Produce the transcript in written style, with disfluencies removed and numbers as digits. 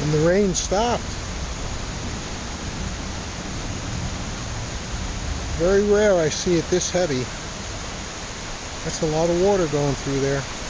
And the rain stopped. Very rare I see it this heavy. That's a lot of water going through there.